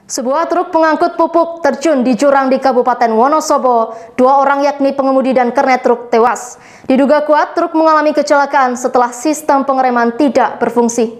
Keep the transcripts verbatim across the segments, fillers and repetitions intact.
Sebuah truk pengangkut pupuk terjun di jurang di Kabupaten Wonosobo. Dua orang yakni pengemudi dan kernet truk tewas. Diduga kuat truk mengalami kecelakaan setelah sistem pengereman tidak berfungsi.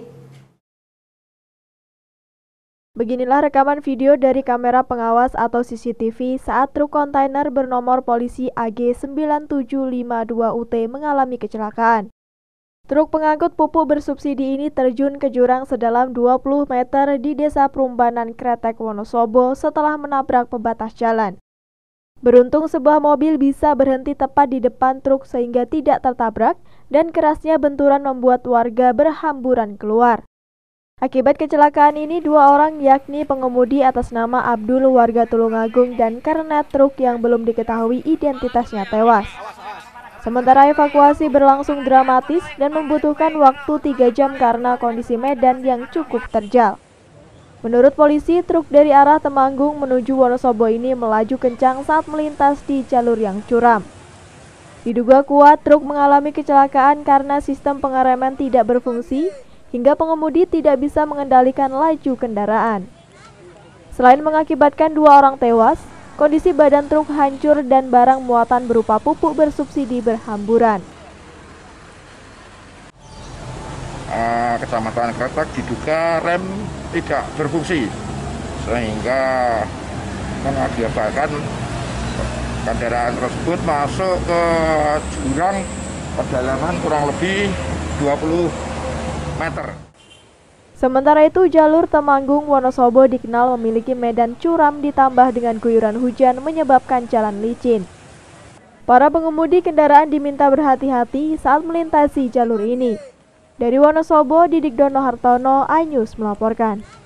Beginilah rekaman video dari kamera pengawas atau C C T V saat truk kontainer bernomor polisi A G sembilan tujuh lima dua U T mengalami kecelakaan. Truk pengangkut pupuk bersubsidi ini terjun ke jurang sedalam dua puluh meter di Desa Prumbanan Kretek, Wonosobo setelah menabrak pembatas jalan. Beruntung sebuah mobil bisa berhenti tepat di depan truk sehingga tidak tertabrak dan kerasnya benturan membuat warga berhamburan keluar. Akibat kecelakaan ini, dua orang yakni pengemudi atas nama Abdul warga Tulungagung dan kernet truk yang belum diketahui identitasnya tewas. Sementara evakuasi berlangsung dramatis dan membutuhkan waktu tiga jam karena kondisi medan yang cukup terjal. Menurut polisi, truk dari arah Temanggung menuju Wonosobo ini melaju kencang saat melintas di jalur yang curam. Diduga kuat truk mengalami kecelakaan karena sistem pengereman tidak berfungsi hingga pengemudi tidak bisa mengendalikan laju kendaraan. Selain mengakibatkan dua orang tewas, kondisi badan truk hancur dan barang muatan berupa pupuk bersubsidi berhamburan. Uh, Kecamatan Kretek diduga rem tidak berfungsi sehingga mengakibatkan kendaraan tersebut masuk ke jurang kedalaman kurang lebih dua puluh meter. Sementara itu, jalur Temanggung Wonosobo dikenal memiliki medan curam ditambah dengan guyuran hujan menyebabkan jalan licin. Para pengemudi kendaraan diminta berhati-hati saat melintasi jalur ini. Dari Wonosobo, Didik Dono Hartono, iNews melaporkan.